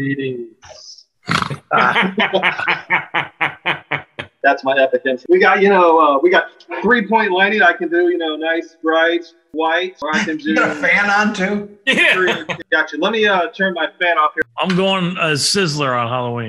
Greetings. That's my epic intro. We got, we got 3-point landing. I can do, nice, bright, white. Or I can do. You got a fan on too? Yeah. Gotcha. Let me turn my fan off here. I'm going as Sizzler on Halloween.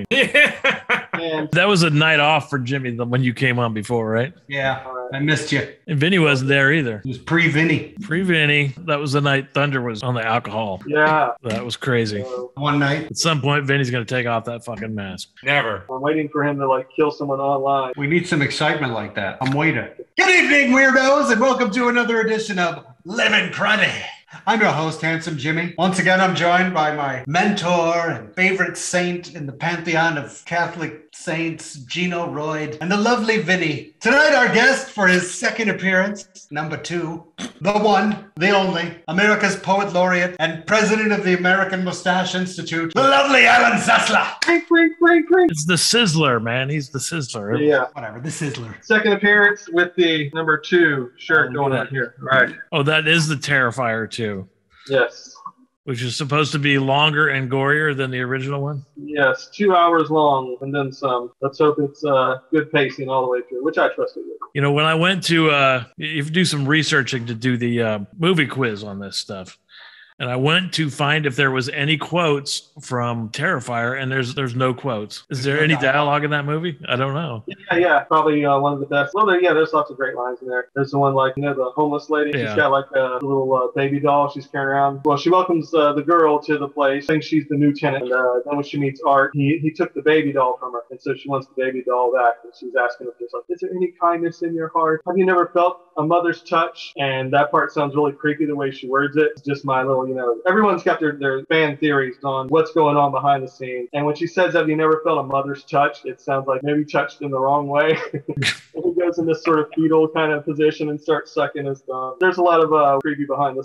And That was a night off for Jimmy when you came on before, right? Yeah, I missed you. And Vinny wasn't there either. It was pre-Vinny. Pre-Vinny, that was the night Thunder was on the alcohol. yeah, That was crazy. One night. At some point, Vinny's going to take off that fucking mask. Never. I'm waiting for him to kill someone online. We need some excitement like that. I'm waiting. Good evening, weirdos, and welcome to another edition of Living Cruddy. I'm your host, Handsome Jimmy. Once again, I'm joined by my mentor and favorite saint in the pantheon of Catholic saints, Gino Royd, and the lovely Vinny. Tonight, our guest for his second appearance, number 2, the one, the only, America's Poet Laureate and President of the American Mustache Institute, the lovely Alan Sasla. Clink, clink, clink, clink. It's the Sizzler, man. He's the Sizzler. Yeah. Whatever, the Sizzler. Second appearance with the number 2 shirt Oh, going look on at here. Right. Oh, that is the Terrifier, too, Yes. which is supposed to be longer and gorier than the original one. Yes. 2 hours long and then some. Let's hope it's good pacing all the way through, which I trust it will. You know, when I went to, you do some researching to do the movie quiz on this stuff. And I went to find if there was any quotes from Terrifier, and there's no quotes. Is there any dialogue in that movie? I don't know. Yeah. Probably one of the best. Well, there's lots of great lines in there. There's the one the homeless lady. Yeah. She's got a little baby doll she's carrying around. Well, she welcomes the girl to the place, thinks she's the new tenant. And then when she meets Art, he took the baby doll from her. And so she wants the baby doll back. And she's asking if there's is there any kindness in your heart? Have you never felt a mother's touch? And that part sounds really creepy the way she words it. It's just my little, everyone's got their fan theories on what's going on behind the scenes. And when she says, have you never felt a mother's touch? It sounds like maybe touched in the wrong way. And he goes in this sort of fetal kind of position and starts sucking his thumb. There's a lot of creepy behind the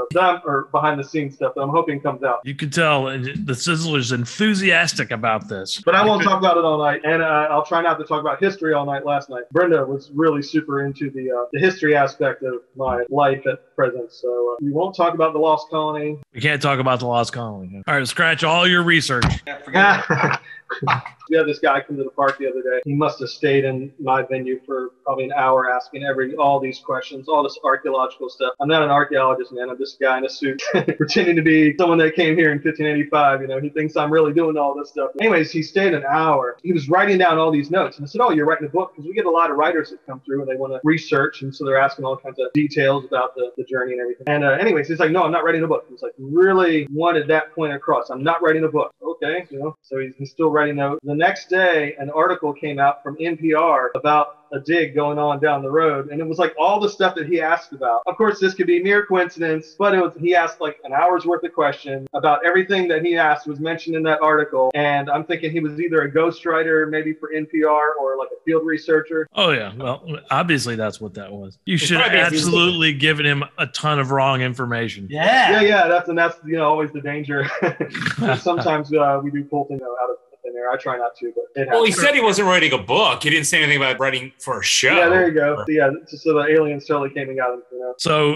scenes stuff that I'm hoping comes out. You can tell the Sizzler's enthusiastic about this. But I won't talk about it all night, and I'll try not to talk about history all night last night. Brenda was really super into the history aspect of my life at present, so we won't talk about the Lost Colony. We can't talk about the Lost Colony. All right, scratch all your research. Yeah, forget it. We had this guy come to the park the other day. He must have stayed in my venue for probably an hour asking all these questions, all this archaeological stuff. I'm not an archaeologist, man. I'm just a guy in a suit pretending to be someone that came here in 1585. He thinks I'm really doing all this stuff. Anyways, he stayed an hour. He was writing down all these notes. And I said, oh, you're writing a book? Because we get a lot of writers that come through and they want to research. And so they're asking all kinds of details about the journey and everything. And anyways, he's like, no, I'm not writing a book. He's like, really wanted that point across. I'm not writing a book. Okay. So he's still writing notes. The next day, an article came out from NPR about a dig going on down the road, and it was all the stuff that he asked about. Of course, this could be mere coincidence, but he asked an hour's worth of questions about everything that he asked was mentioned in that article. And I'm thinking he was either a ghostwriter, maybe for NPR, or a field researcher. Oh yeah, well, obviously that's what that was. You should have absolutely given him a ton of wrong information. Yeah. That's always the danger. Sometimes we do pull things out of in there. I try not to, but it happens. Well, he said he wasn't writing a book. He didn't say anything about writing for a show. Yeah, there you go. So the aliens totally came and got him. So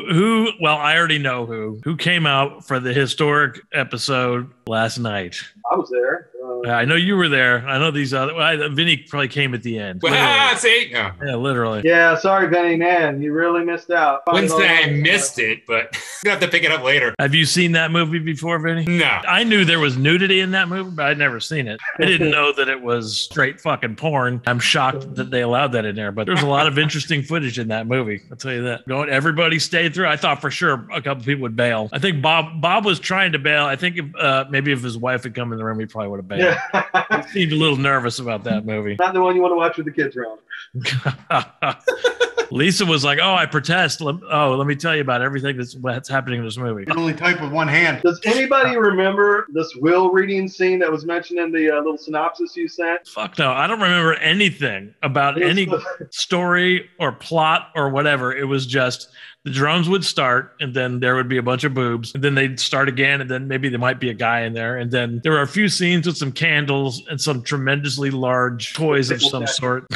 I already know who came out for the historic episode last night. I was there. I know you were there. I know these other. Vinny probably came at the end. See? No. Yeah, literally. Yeah, sorry, Benny. Man, you really missed out. Wouldn't say I missed it, but you have to pick it up later. Have you seen that movie before, Vinny? No. I knew there was nudity in that movie, but I'd never seen it. I didn't know that it was straight fucking porn. I'm shocked that they allowed that in there, but there's a lot of interesting footage in that movie. I'll tell you that. Everybody stayed through. I thought for sure a couple people would bail. I think Bob was trying to bail. I think maybe if his wife had come in the room, he probably would have bailed. Yeah. He seemed a little nervous about that movie. Not the one you want to watch with the kids around. Lisa was like, "Oh, I protest. Let me tell you about everything that's happening in this movie." You can only type with one hand. Does anybody remember this will reading scene that was mentioned in the little synopsis you sent? Fuck no, I don't remember anything about any story or plot or whatever. It was just the drums would start, and then there would be a bunch of boobs, and then they'd start again, and then maybe there might be a guy in there, and then there were a few scenes with some candles and some tremendously large toys of some sort.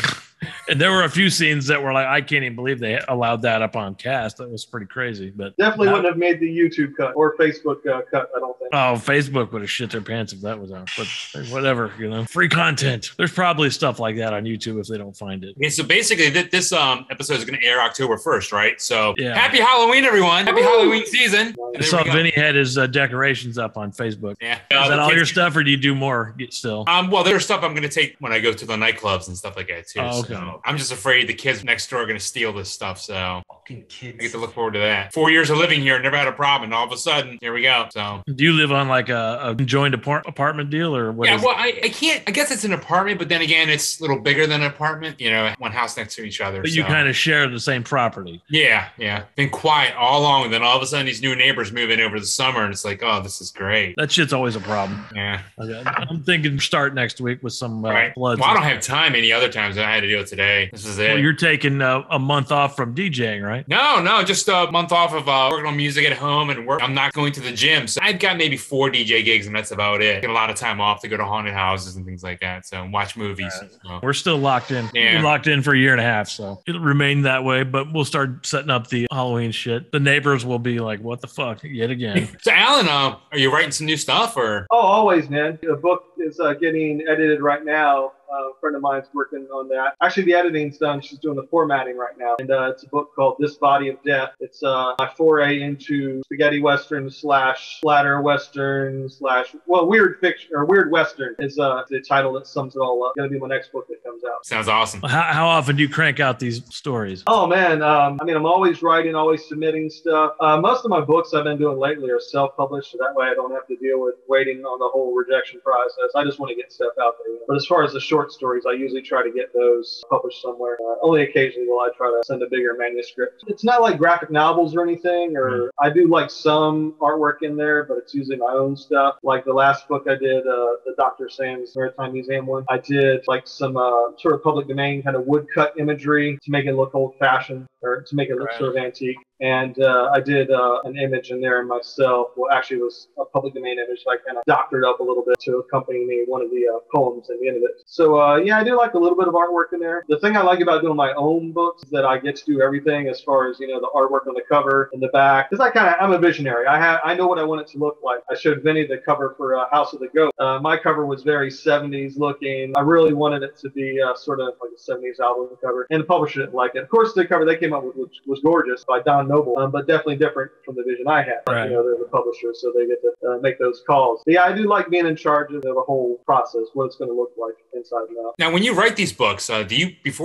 And there were a few scenes that were like, I can't even believe they allowed that up on cast. That was pretty crazy. But Definitely wouldn't have made the YouTube cut or Facebook cut, I don't think. Oh, Facebook would have shit their pants if that was out. But whatever, free content. There's probably stuff like that on YouTube if they don't find it. Okay, so basically this episode is going to air October 1st, right? So Yeah. Happy Halloween, everyone. Happy Halloween season. I saw Vinny had his decorations up on Facebook. Yeah. Is that all your stuff, or do you do more still? Well, there's stuff I'm going to take when I go to the nightclubs and stuff like that, too. Oh, okay. So I'm just afraid the kids next door are going to steal this stuff, so Fucking kids. I get to look forward to that. 4 years of living here, never had a problem, and all of a sudden, here we go. So Do you live on like a joined apartment deal, or what? yeah, is well, I can't. I guess it's an apartment, but then again, it's a little bigger than an apartment. One house next to each other. But you kind of share the same property. Yeah. Been quiet all along, and then all of a sudden, these new neighbors move in over the summer, and it's like, oh, this is great. That shit's always a problem. Yeah. Okay. I'm thinking start next week with some Right. floods. Well, I don't have time any other times. I had to do it today. This is it. Well, you're taking a month off from DJing, right? No, just a month off of working on music at home and work. I'm not going to the gym. So I've got maybe 4 DJ gigs and that's about it. Get a lot of time off to go to haunted houses and things like that. So watch movies. So. We're still locked in. Yeah. We're locked in for a year and a half. So it'll remain that way, but we'll start setting up the Halloween shit. The neighbors will be like, what the fuck? Yet again. So Alan, are you writing some new stuff or? Oh, always, man. The book is getting edited right now. A friend of mine's working on that. Actually, the editing's done. She's doing the formatting right now. And it's a book called This Body of Death. It's my foray into spaghetti western / splatter western / weird fiction or weird western is the title that sums it all up. It's going to be my next book that comes out. Sounds awesome. How often do you crank out these stories? Oh, man. I'm always writing, always submitting stuff. Most of my books I've been doing lately are self-published, so that way I don't have to deal with waiting on the whole rejection process. I just want to get stuff out there. But as far as the short stories, I usually try to get those published somewhere. Only occasionally will I try to send a bigger manuscript. It's not like graphic novels or anything, or I do like some artwork in there, but it's usually my own stuff. Like the last book I did, the Dr. Sam's Maritime Museum one, I did like some sort of public domain kind of woodcut imagery to make it look old-fashioned or to make it look sort of antique. And I did an image in there myself. Well, actually, it was a public domain image that I kind of doctored up a little bit to accompany me one of the poems at the end of it. So, I do like a little bit of artwork in there. The thing I like about doing my own books is that I get to do everything as far as, the artwork on the cover and the back. Because I'm a visionary. I know what I want it to look like. I showed Vinny the cover for House of the Goat. My cover was very 70s looking. I really wanted it to be sort of like a 70s album cover. And the publisher didn't like it. Of course, the cover they came up with was gorgeous by Don Noble, but definitely different from the vision I had. Right. They're the publisher, so they get to make those calls. But yeah, I do like being in charge of the whole process, what it's going to look like inside and out. Now, when you write these books, do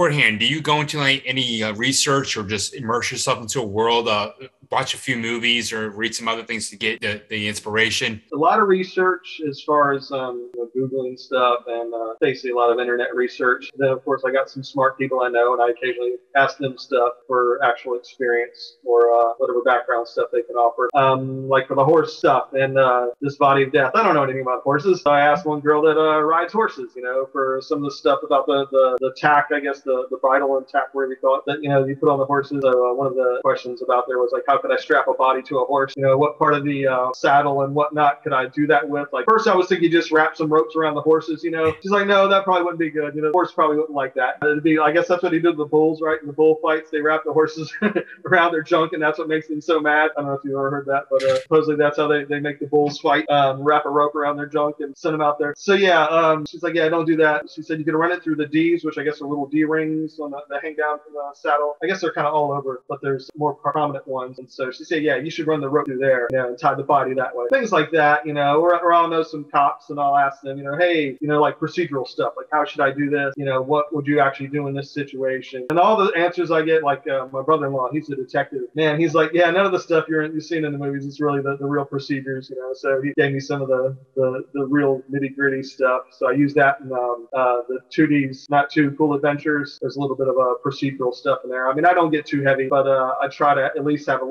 you go into like any research or just immerse yourself into a world, watch a few movies or read some other things to get the inspiration? A lot of research as far as Googling stuff and basically a lot of internet research. Then, of course, I got some smart people I know, and I occasionally ask them stuff for actual experience or whatever background stuff they can offer. Like for the horse stuff and This Body of Death. I don't know anything about horses. So I asked one girl that rides horses, for some of the stuff about the tack, I guess, the bridle and tack, whatever you call it, that, you put on the horses. One of the questions about there was like, how could I strap a body to a horse? What part of the saddle and whatnot could I do that with? Like, first I was thinking just wrap some ropes around the horses, She's like, no, that probably wouldn't be good. The horse probably wouldn't like that. It'd be, I guess that's what he did with the bulls, right? In the bull fights, they wrap the horses around their junk, and that's what makes them so mad. I don't know if you've ever heard that, but supposedly that's how they make the bulls fight, wrap a rope around their junk and send them out there. So yeah, she's like, yeah, don't do that. She said you could run it through the D's, which I guess are little D rings on the hang down from the saddle. I guess they're kind of all over, but there's more prominent ones. And so she said, yeah, you should run the rope through there, and tie the body that way. Things like that, or I'll know some cops and I'll ask them, hey, like procedural stuff, like how should I do this? What would you actually do in this situation? And all the answers I get, like my brother-in-law, he's a detective. Man, he's like, yeah, none of the stuff you've seen in the movies is really the real procedures, So he gave me some of the real nitty-gritty stuff. So I use that in the 2Ds, Not Too Cool Adventures. There's a little bit of procedural stuff in there. I mean, I don't get too heavy, but I try to at least have a little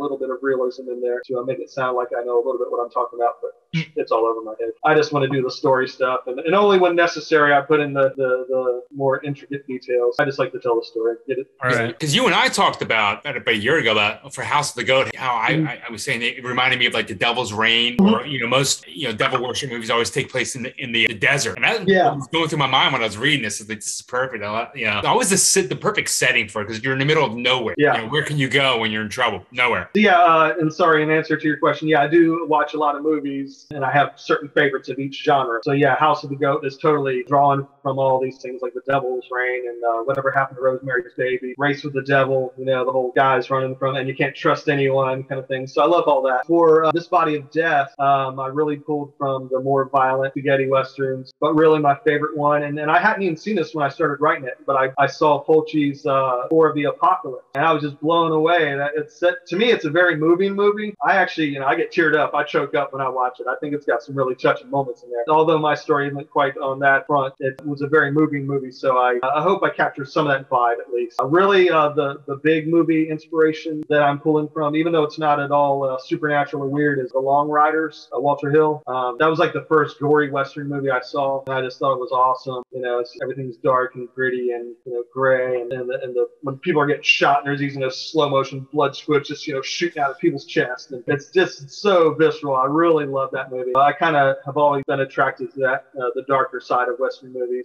little bit of realism in there to make it sound like I know a little bit what I'm talking about, but it's all over my head. I just want to do the story stuff, and only when necessary I put in the more intricate details. I just like to tell the story. Get it? All right. Because you and I talked about a year ago about for House of the Goat, how I was saying it reminded me of like The Devil's Reign, or most devil worship movies always take place in the desert. And that was going through my mind when I was reading this. It's like, this is perfect. Always the perfect setting for it, because you're in the middle of nowhere. Yeah. Where can you go when you're in trouble? Nowhere. Yeah, and sorry, in answer to your question, yeah, I do watch a lot of movies, and I have certain favorites of each genre. So yeah, House of the Goat is totally drawn from all these things like The Devil's Reign and Whatever Happened to Rosemary's Baby, Race with the Devil, the whole guys running from, and you can't trust anyone kind of thing. So I love all that. For This Body of Death, I really pulled from the more violent spaghetti westerns, but really my favorite one, and I hadn't even seen this when I started writing it, but I saw Fulci's War of the Apocalypse, and I was just blown away. And to me, it's a very moving movie. I actually, I get teared up. I choke up when I watch it. I think it's got some really touching moments in there. Although my story isn't quite on that front, it was a very moving movie, so I hope I captured some of that vibe at least. Really, the big movie inspiration that I'm pulling from, even though it's not at all supernatural or weird, is The Long Riders, Walter Hill. That was like the first gory Western movie I saw, and I just thought it was awesome. Everything's dark and gritty and gray, and when people are getting shot, and there's these slow motion blood squibs just shooting out of people's chest, and it's just so visceral. I really love that movie. I kind of have always been attracted to that, the darker side of Western movies.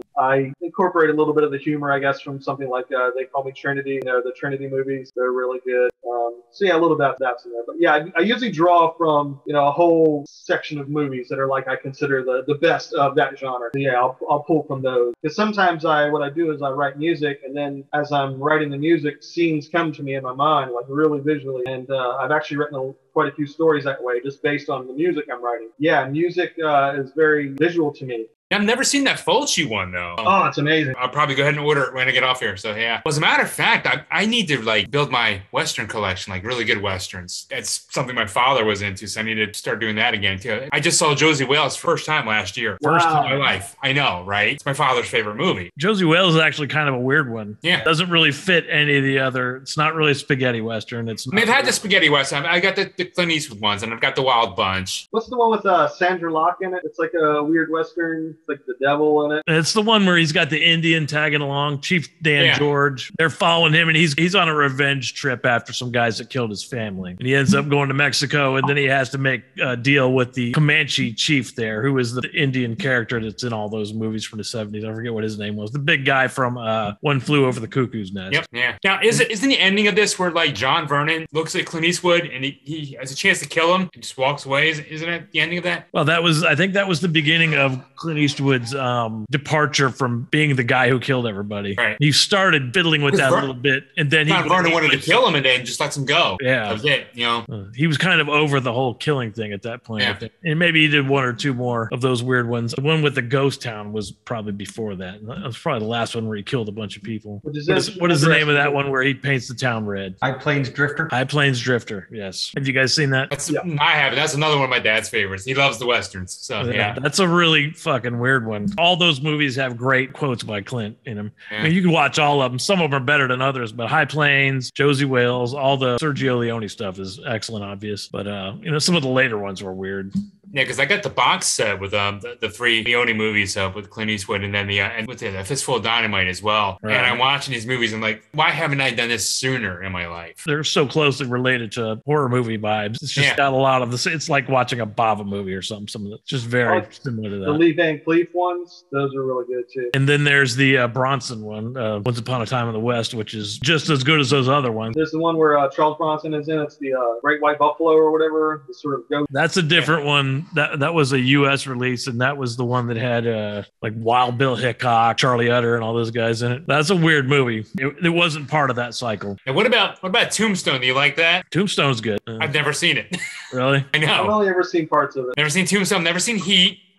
I incorporate a little bit of the humor, I guess, from something like They Call Me Trinity. The Trinity movies, they're really good. So yeah, a little bit of that's in there. But yeah, I usually draw from a whole section of movies that are like I consider the best of that genre. So yeah, I'll pull from those. Because sometimes what I do is I write music, and then as I'm writing the music, scenes come to me in my mind, like really visually. And I've actually written quite a few stories that way, just based on the music I'm writing. Yeah, music is very visual to me. I've never seen that Fulci one, though. Oh, it's amazing. I'll probably go ahead and order it when I get off here. So, yeah. Well, as a matter of fact, I need to, build my Western collection, really good Westerns. It's something my father was into, so I need to start doing that again, too. I just saw Josie Wales first time last year. Wow. First time in my life. I know, right? It's my father's favorite movie. Josie Wales is actually kind of a weird one. Yeah. Doesn't really fit any of the other. It's not really a spaghetti Western. I've had the spaghetti Western. I got the Clint Eastwood ones, and I've got the Wild Bunch. What's the one with Sandra Locke in it? It's like a weird Western. It's like the devil in it. It's the one where he's got the Indian tagging along, Chief Dan George. They're following him, and he's on a revenge trip after some guys that killed his family. And he ends up going to Mexico, and then he has to make a deal with the Comanche chief there, who is the Indian character that's in all those movies from the 70s. I forget what his name was. The big guy from One Flew Over the Cuckoo's Nest. Yep. Yeah. Now, isn't the ending of this where John Vernon looks at Clint Eastwood and he has a chance to kill him and just walks away? Isn't it the ending of that? Well, I think that was the beginning of Clint Eastwood's departure from being the guy who killed everybody. Right. He started fiddling with that a little bit, and then John Vernon wanted to kill him and then just lets him go. Yeah. That was it, He was kind of over the whole killing thing at that point. Yeah. I think. And maybe he did one or two more of those weird ones. The one with the ghost town was probably before that. That was probably the last one where he killed a bunch of people. What is the name of that one where he paints the town red? High Plains Drifter. High Plains Drifter, yes. Have you guys seen that? I haven't. That's another one of my dad's favorites. He loves the Westerns. So, yeah. That's a really fucking weird one. All those movies have great quotes by Clint in them. Yeah. I mean, you can watch all of them. Some of them are better than others, but High Plains, Josie Wales, all the Sergio Leone stuff is excellent, obvious. But, some of the later ones were weird. Yeah, because I got the box set with the three Leone movies with Clint Eastwood, and then and with the Fistful of Dynamite as well. Right. And I'm watching these movies and why haven't I done this sooner in my life? They're so closely related to horror movie vibes. It's just got a lot of this. It's like watching a Bava movie or something. Some of it's just very similar to that. The Lee Van Cleef ones, those are really good too. And then there's the Bronson one, Once Upon a Time in the West, which is just as good as those other ones. There's the one where Charles Bronson is in. It's the Great White Buffalo or whatever. The sort of ghost. That's a different one. That was a U.S. release, and that was the one that had Wild Bill Hickok, Charlie Utter, and all those guys in it. That's a weird movie. It wasn't part of that cycle. And what about Tombstone? Do you like that? Tombstone's good. I've never seen it. Really? I know. I've only ever seen parts of it. Never seen Tombstone. Never seen Heat.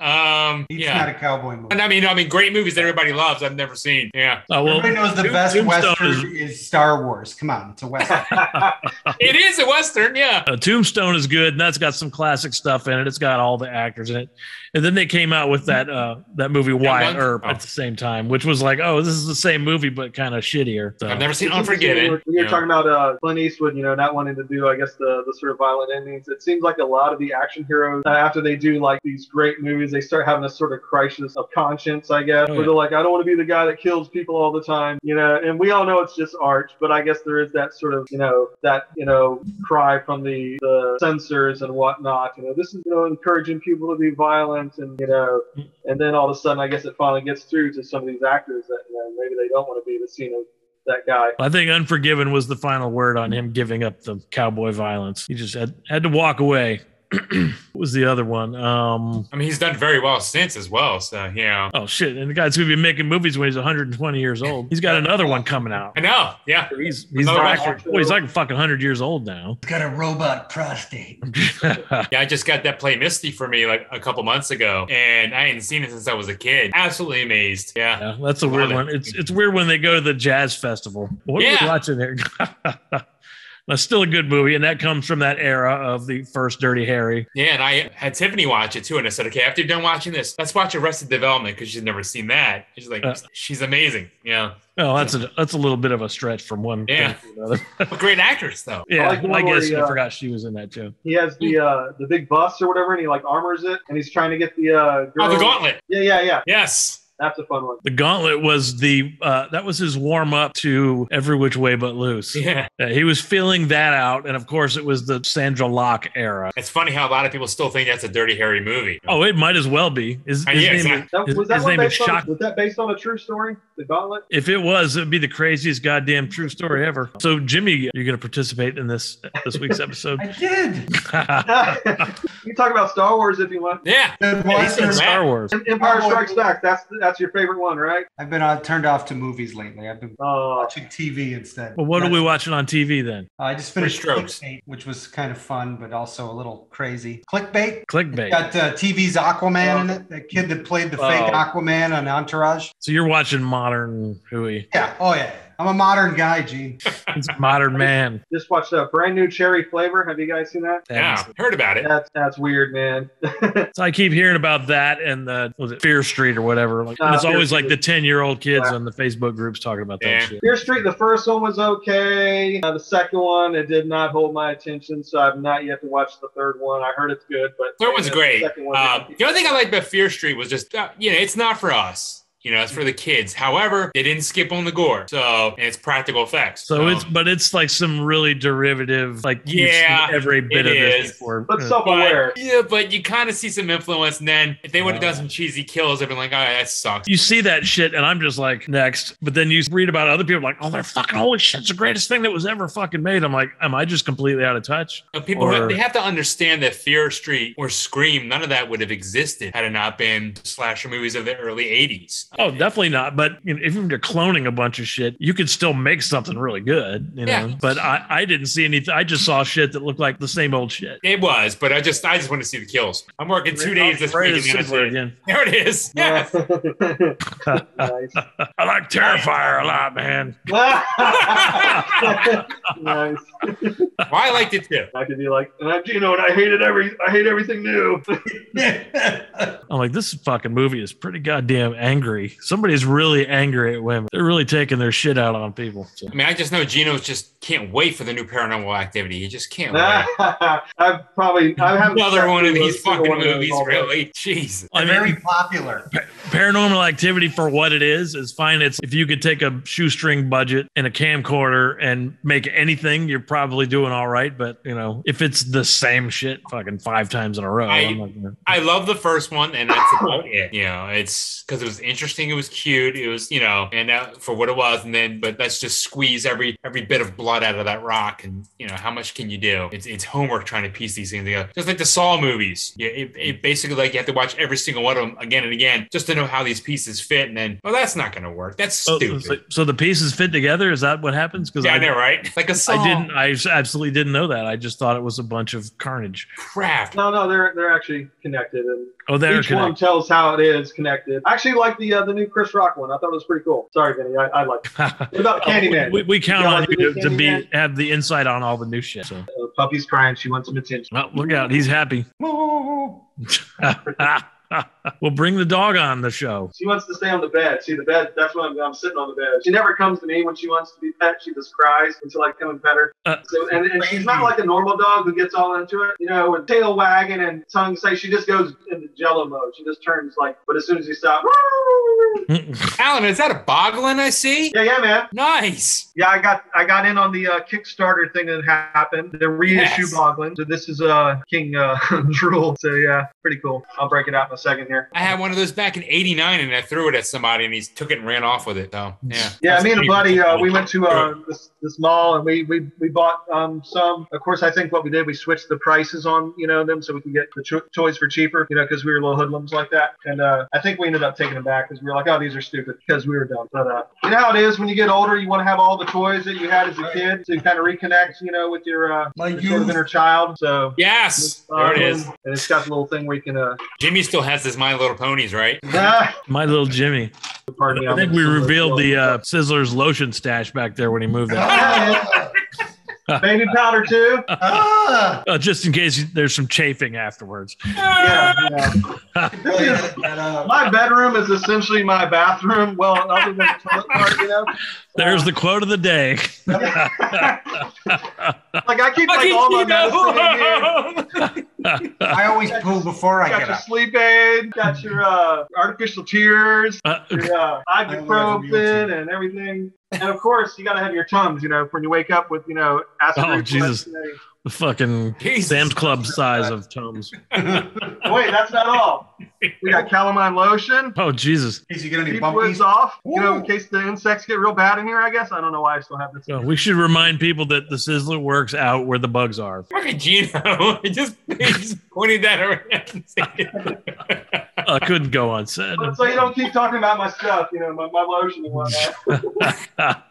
It's not a cowboy movie. And I mean, great movies that everybody loves. I've never seen. Yeah. Oh, well, everybody knows the best Western is Star Wars. Come on, it's a Western. It is a Western, yeah. Tombstone is good, and that's got some classic stuff in it. It's got all the actors in it. And then they came out with that movie Wyatt Earp at the same time, which was like, oh, this is the same movie but kind of shittier. So. I've never seen Unforgiven. You're talking about Clint Eastwood, not wanting to do, I guess, the sort of violent endings. It seems like a lot of the action heroes, after they do like these great movies, they start having a sort of crisis of conscience, I guess, where they're like, I don't want to be the guy that kills people all the time, and we all know it's just art, but I guess there is that sort of, cry from the censors and whatnot. This is, encouraging people to be violent and then all of a sudden, I guess it finally gets through to some of these actors that maybe they don't want to be the scene of that guy. I think Unforgiven was the final word on him giving up the cowboy violence. He just had to walk away. What was the other one? He's done very well since as well. So, Oh, shit. And the guy's going to be making movies when he's 120 years old. He's got another one coming out. I know. Yeah. He's like fucking 100 years old now. He's got a robot prostate. Yeah, I just got that play Misty for me like a couple months ago, and I hadn't seen it since I was a kid. Absolutely amazed. Yeah. That's a weird one. It's weird when they go to the jazz festival. What are we watching there? That's still a good movie, and that comes from that era of the first Dirty Harry. Yeah, and I had Tiffany watch it too, and I said, okay, after you're done watching this, let's watch Arrested Development because she's never seen that. She's like, she's amazing. Yeah. Oh, that's a little bit of a stretch from one thing to another. But great actress though. Yeah, I guess I forgot she was in that too. He has the big bus or whatever, and he like armors it, and he's trying to get the girl. Oh, the gauntlet. Yeah. Yes. That's a fun one. The Gauntlet was that was his warm up to Every Which Way But Loose. Yeah. He was filling that out, and of course it was the Sandra Locke era. It's funny how a lot of people still think that's a Dirty Harry movie. Oh, it might as well be. His name is Shock. Was that based on a true story? The Gauntlet? If it was, it'd be the craziest goddamn true story ever. So, Jimmy, you're going to participate in this week's episode? I did. You can talk about Star Wars if you want. Yeah. He said Star Wars. Empire Strikes Back. That's your favorite one, right? I've been turned off to movies lately. I've been watching TV instead. Well, what are we watching on TV then? I just finished Clickbait, which was kind of fun, but also a little crazy. Clickbait. Got TV's Aquaman in it. That kid that played the fake Aquaman on Entourage. So you're watching modern Huey. Yeah. Oh, yeah. I'm a modern guy, Gene. He's a modern man. Just watched a brand new cherry flavor. Have you guys seen that? Yeah, heard about it. That's weird, man. So I keep hearing about that and was it Fear Street or whatever? And it's always like the 10-year-old kids on the Facebook groups talking about that shit. Fear Street, the first one was okay. The second one, it did not hold my attention, so I've not yet to watch the third one. I heard it's good, but third one's great. The only thing I liked about Fear Street was just it's not for us. It's for the kids. However, they didn't skip on the gore. And it's practical effects. So it's like some really derivative, like you've seen every bit of this before. But self-aware. Yeah, but you kind of see some influence. And then if they would have done some cheesy kills, they'd been like, all right, that sucks. You see that shit, and I'm just like, next. But then you read about other people like, oh, they're fucking, holy shit, it's the greatest thing that was ever fucking made. I'm like, am I just completely out of touch? They have to understand that Fear Street or Scream, none of that would have existed had it not been slasher movies of the early 80s. Oh, definitely not. But if you're cloning a bunch of shit, you could still make something really good, know. But I didn't see anything. I just saw shit that looked like the same old shit. It was, but I just want to see the kills. I'm working 2 days this week. Again. There it is. Yes. Nice. I like Terrifier a lot, man. Nice. Well, I liked it too. I could be like, and I hate everything new. I'm like, this fucking movie is pretty goddamn angry. Somebody's really angry at women. They're really taking their shit out on people. So. I mean, I just know Gino's just can't wait for the new Paranormal Activity. He just can't wait. I haven't another one of these fucking movies, really. Jeez. Very popular. Paranormal Activity, for what it is fine. It's if you could take a shoestring budget and a camcorder and make anything, you're probably doing all right. But if it's the same shit fucking 5 times in a row, I love the first one, and that's about it. It's because it was interesting, it was cute, it was and for what it was, but let's just squeeze every bit of blood out of that rock, and how much can you do? It's homework trying to piece these things together, just like the Saw movies. It basically, like, you have to watch every single one of them again and again just to know know how these pieces fit, and then, oh, that's not going to work. That's stupid. So the pieces fit together. Is that what happens? Because I know, right? Like a song. I absolutely didn't know that. I just thought it was a bunch of carnage. Crap. No, they're actually connected, and they're each connected. one tells how it is connected. I actually like the new Chris Rock one. I thought it was pretty cool. Sorry, Vinny, I like it. What about Candyman? We count on you Candyman? to have the insight on all the new shit. So. Puppy's crying. She wants some attention. Well, look out. He's happy. We'll bring the dog on the show. She wants to stay on the bed. See, the bed, that's when I'm sitting on the bed. She never comes to me when she wants to be pet. She just cries until I come and pet her. And she's not like a normal dog who gets all into it, with tail wagging and tongue say. She just goes into jello mode. She just turns but as soon as you stop, Alan, is that a Boglin I see? Yeah, man. Nice. Yeah, I got in on the Kickstarter thing that happened. The reissue Boglin. So this is King Drool. So yeah, pretty cool. I'll break it out in a second here. I had one of those back in '89, and I threw it at somebody, and he took it and ran off with it. So yeah. Yeah, me and a buddy, we went to this mall, and we bought some. Of course, I think what we did, we switched the prices on them so we could get the toys for cheaper, because we were little hoodlums like that. And I think we ended up taking them back because we were like, oh, these are stupid, because we were dumb. But you know how it is when you get older, you want to have all the toys that you had as a kid to kind of reconnect, with your sort of inner child. So yes, there it is. And it's got the little thing where you can. Jimmy still has his My Little Ponies, right? My Little Jimmy. Pardon me, I think we revealed the Sizzler's lotion stash back there when he moved out. Baby powder too. Just in case there's some chafing afterwards. Yeah. My bedroom is essentially my bathroom. Well, other than the toilet part, There's the quote of the day. I keep all my medicine in here. I always poo before I get up. Got your sleep aid, got your artificial tears, your ibuprofen and everything. And of course, you got to have your Tums, when you wake up with, acid. Oh, Jesus. The fucking Sam's Club size of Tums. Wait, that's not all. We got calamine lotion. Oh, Jesus. In case you get any Keep bumpies. lids off, in case the insects get real bad in here, I guess. I don't know why I still have this. We should remind people that the Sizzler works out where the bugs are. Look at Gino. He just pointed that around. I couldn't go unsaid. So you don't keep talking about my stuff, my lotion and whatnot.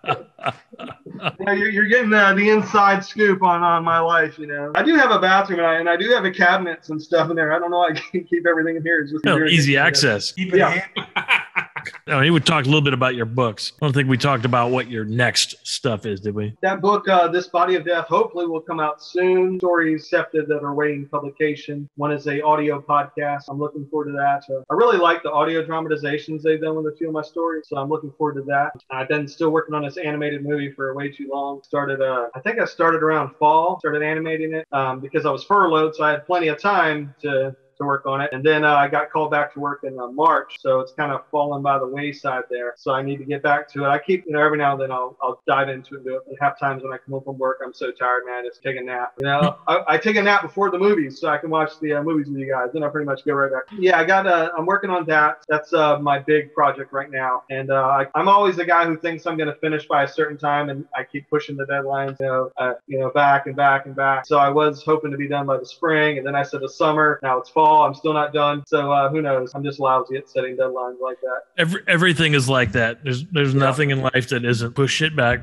You're getting the inside scoop on my life, I do have a bathroom and I do have a cabinets and stuff in there. I don't know. I can't keep everything in here. It's just easy access. Keep it handy. He would talk a little bit about your books. I don't think we talked about what your next stuff is, did we? That book, This Body of Death, hopefully will come out soon. Stories accepted that are waiting publication. One is a audio podcast. I'm looking forward to that. So I really like the audio dramatizations they've done with a few of my stories. So I'm looking forward to that. I've been still working on this animated movie for way too long. I think I started around fall, started animating it because I was furloughed. So I had plenty of time to work on it. And then I got called back to work in March. So it's kind of fallen by the wayside there. So I need to get back to it. I keep, every now and then I'll dive into it and do it. But half times when I come home from work, I'm so tired, man, just take a nap. I take a nap before the movies so I can watch the movies with you guys. Then I pretty much go right back. Yeah, I'm working on that. That's my big project right now. And I'm always the guy who thinks I'm going to finish by a certain time. And I keep pushing the deadlines, back and back and back. So I was hoping to be done by the spring. And then I said the summer. Now it's fall. I'm still not done. So who knows? I'm just lousy at setting deadlines like that. Everything is like that. There's nothing in life that isn't push it back.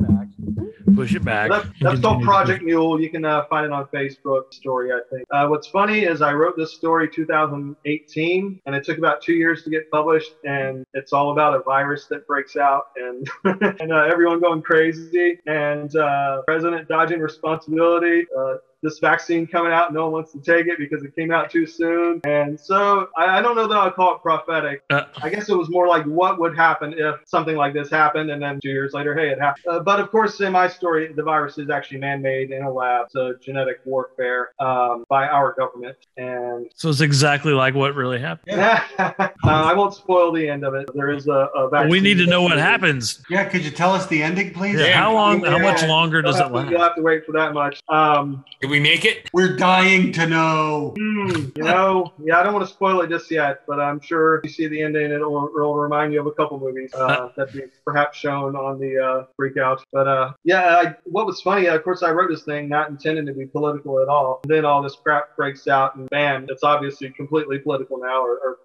That's called Project Mule. You can find it on Facebook story, I think. What's funny is I wrote this story 2018 and it took about 2 years to get published, and it's all about a virus that breaks out and and everyone going crazy and president dodging responsibility. This vaccine coming out, no one wants to take it because it came out too soon. And so I don't know that I'll call it prophetic. I guess it was more like what would happen if something like this happened, and then 2 years later, hey, it happened. But of course, in my story, the virus is actually man-made in a lab. So genetic warfare by our government. And so it's exactly like what really happened. I won't spoil the end of it. There is a vaccine. We need to know what happens. Yeah, could you tell us the ending, please? Yeah. How much longer does it last? You'll have to wait for that much. Did we make it? We're dying to know. I don't want to spoil it just yet, but I'm sure if you see the ending, it'll remind you of a couple movies that we perhaps shown on the Freakout. But what was funny, of course, I wrote this thing not intending to be political at all. And then all this crap breaks out, and bam, it's obviously completely political now, or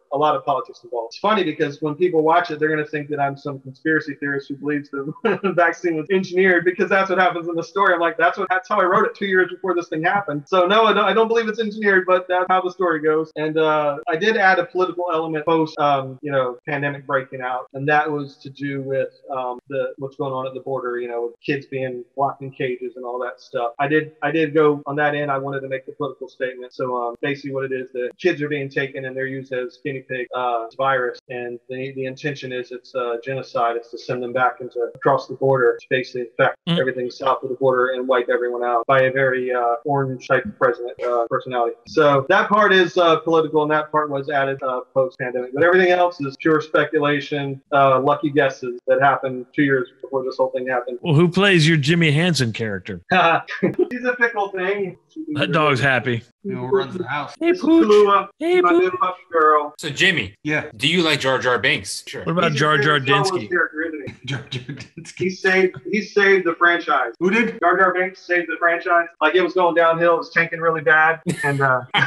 a lot of politics involved. It's funny because when people watch it, they're going to think that I'm some conspiracy theorist who believes the vaccine was engineered, because that's what happens in the story. I'm like, that's how I wrote it 2 years before this thing happened. So no, I don't believe it's engineered, but that's how the story goes. And I did add a political element post, pandemic breaking out, and that was to do with what's going on at the border, with kids being locked in cages and all that stuff. I did go on that end. I wanted to make the political statement. So basically what it is, that kids are being taken and they're used as guinea pig virus, and the intention is it's genocide. It's to send them back across the border to basically infect everything south of the border and wipe everyone out by a very orange type of president personality. So that part is political, and that part was added post-pandemic. But everything else is pure speculation, lucky guesses that happened 2 years before this whole thing happened. Well, who plays your Jimmy Hansen character? He's a fickle thing. That dog's happy. Runs the house. Hey, Pooch. Hey, my new Pooch. puppy girl. So Jimmy, Yeah. do you like Jar Jar Binks? Sure. What about Jar Jar He's a Star Wars Dinsky? character, isn't he? Jar Jar Dinsky. He saved the franchise. Who did? Jar Jar Binks saved the franchise. Like, it was going downhill. It was tanking really bad. And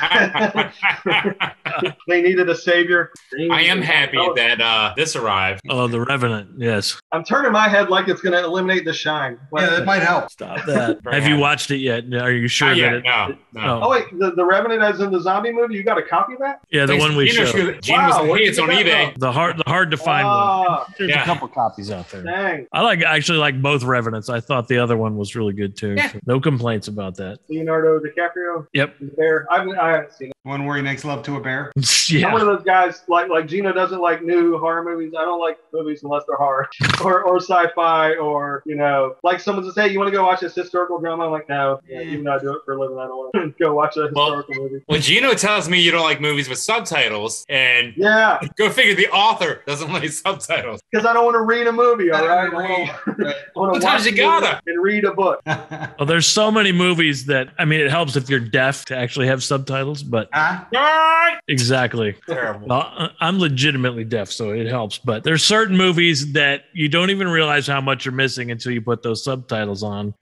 they needed a savior. I am happy that this arrived. Oh, The Revenant. Yes. I'm turning my head like it's going to eliminate The Shine. Yeah, that might help. Stop that. Very Have you happy. watched it yet? Are you sure Not that yet, it? no. Oh, wait. The Revenant as in the zombie movie? You got a copy of that? Yeah, the one we Gina showed. Gina was Wow, like, where'd hey, you it's on get that eBay. The hard to find one. Ah, There's Yeah. a couple copies out there. dang. I actually like both Revenants. I thought the other one was really good too. Yeah. No complaints about that. Leonardo DiCaprio? Yep. The bear. I haven't seen it. One where he makes love to a bear. I'm Yeah. one of those guys, like Gino doesn't like new horror movies. I don't like movies unless they're horror or sci-fi, or, like someone says, hey, you want to go watch this historical drama? I'm like, no. Yeah, even though I do it for a living, I don't want to go watch a historical movie. Well, Gino tells me you don't like movies with subtitles, and Yeah, go figure the author doesn't like subtitles. because I don't want to read a movie, all right? I I want to Sometimes watch you a movie gotta. and read a book. Well, there's so many movies that, it helps if you're deaf to actually have subtitles, but Huh? exactly. Terrible. Well, I'm legitimately deaf, so it helps. But there's certain movies that you don't even realize how much you're missing until you put those subtitles on.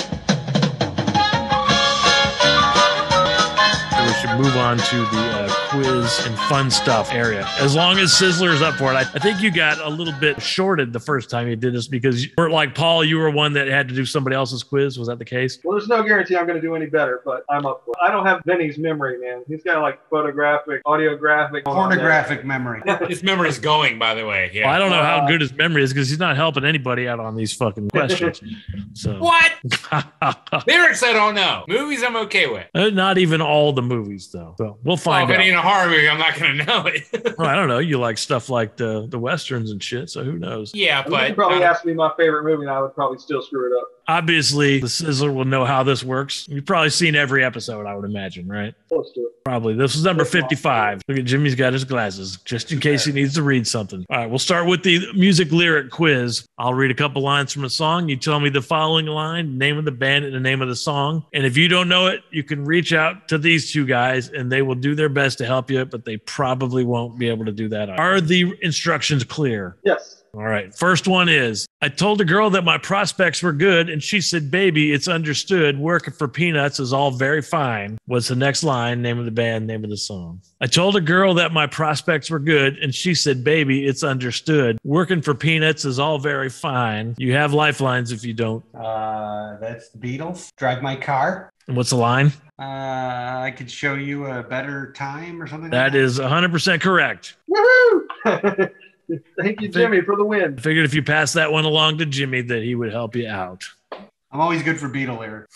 We should move on to the quiz and fun stuff area. As long as Sizzler's up for it. I think you got a little bit shorted the first time you did this because you weren't like Paul. You were one that had to do somebody else's quiz. Was that the case? Well, there's no guarantee I'm going to do any better, but I'm up for it. I don't have Vinny's memory, man. He's got like photographic, audiographic, Pornographic memory. His memory's going, by the way. Yeah. Well, I don't know how good his memory is because he's not helping anybody out on these fucking questions. So What? Lyrics I don't know. Movies I'm okay with. Not even all the movies, though. So we'll Well, find if it out. ain't a horror movie, I'm not going to know it. Well, I don't know. You like stuff like the westerns and shit, so who knows? Yeah, You but could probably ask me my favorite movie, and I would probably still screw it up. Obviously, the Sizzler will know how this works. You've probably seen every episode, I would imagine, right? Close to it. Probably. This was number 55. Look at Jimmy's got his glasses, just in case he needs to read something. All right, we'll start with the music lyric quiz. I'll read a couple lines from a song. You tell me the following line, name of the band, and the name of the song. And if you don't know it, you can reach out to these two guys, and they will do their best to help you, but they probably won't be able to do that. Are the instructions clear? Yes. All right. First one is, I told a girl that my prospects were good, and she said, baby, it's understood. Working for peanuts is all very fine. What's the next line? Name of the band, name of the song. I told a girl that my prospects were good, and she said, baby, it's understood. Working for peanuts is all very fine. You have lifelines if you don't. That's the Beatles. Drive my car. And what's the line? I could show you a better time or something. That is 100% correct. Woohoo! Thank you, Jimmy, for the win. I figured if you pass that one along to Jimmy, that he would help you out. I'm always good for Beatle lyrics.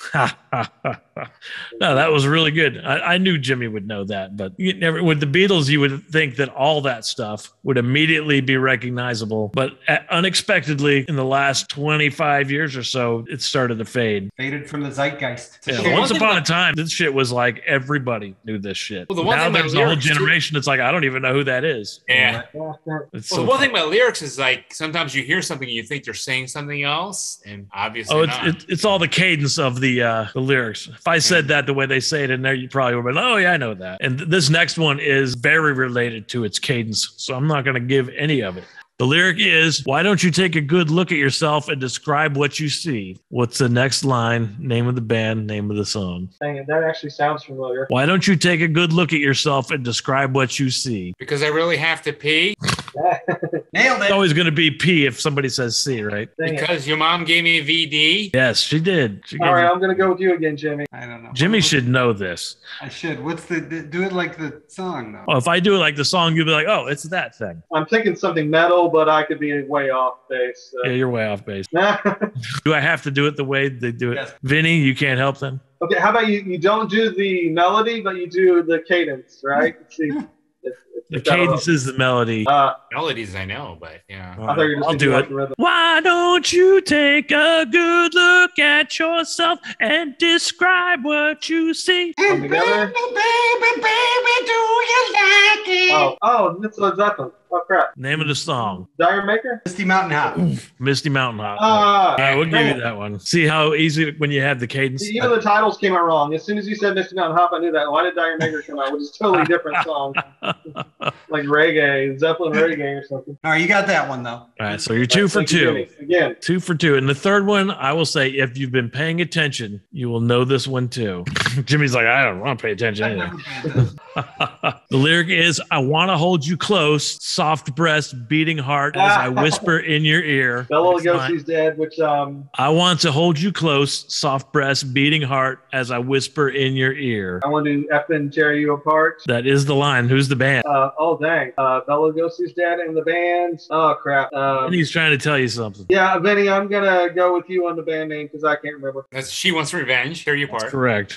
No, that was really good. I knew Jimmy would know that, but you never, with the Beatles, you would think that all that stuff would immediately be recognizable. But unexpectedly, in the last 25 years or so, it started to fade. Faded from the zeitgeist. Yeah, once upon a time, this shit was like everybody knew this shit. Well, the one now thing about there's a whole lyrics, too- generation that's like, I don't even know who that is. yeah. It's Well, the one thing about lyrics is like sometimes you hear something and you think they're saying something else, and obviously Oh, not. it's all the cadence of the lyrics. If I said that the way they say it in there, you probably would be like, oh, yeah, I know that. And this next one is very related to its cadence, so I'm not going to give any of it. The lyric is, why don't you take a good look at yourself and describe what you see? What's the next line? Name of the band, name of the song. Dang it, that actually sounds familiar. Why don't you take a good look at yourself and describe what you see? Because I really have to pee. Nailed It's it. always going to be P if somebody says C, right? Dang it. Because your mom gave me a VD. Yes, she did. She gave All right, you- I'm going to go with you again, Jimmy. I don't know. Jimmy should know this. I should. What's do it like the song though? Oh, if I do it like the song, you'll be like, oh, it's that thing. I'm thinking something metal, but I could be way off base. Yeah, you're way off base. Okay, Do I have to do it the way they do it? Yes. Vinny, you can't help them? how about you don't do the melody, but you do the cadence, right? See, The cadence is the melody. Melodies I know, but yeah. I thought you were just I'll gonna do like it. the rhythm. Why don't you take a good look at yourself and describe what you see? Come together. baby, do you like it? Oh, that's Led Zeppelin. Oh crap. Name of the song, Dire Maker? Misty Mountain Hop. Misty Mountain Hop. Ah, Yeah, we'll give dang you it. that one. See how easy when you have the cadence. See, even the titles came out wrong. As soon as you said Misty Mountain Hop, I knew that. Why did Dire Maker come out? Which is a totally different song. Like reggae, Zeppelin reggae or something. All right, you got that one though. All right, so you're 2 for Thank you, 2. Jimmy. Again. 2 for 2. And the third one, I will say, if you've been paying attention, you will know this one too. Jimmy's like, I don't want to pay attention I've either. never been to- The lyric is, I want to hold you close, soft breast, beating heart as I whisper in your ear. Bela That's mine. Lugosi's dead, which I want to hold you close, soft breast, beating heart as I whisper in your ear. I want to F and tear you apart. That is the line. Who's the band? Oh dang. Bela Lugosi's dead in the band. Oh crap. And he's trying to tell you something. Yeah, Vinny, I'm gonna go with you on the band name because I can't remember. That's She Wants Revenge. Tear You Apart. Correct.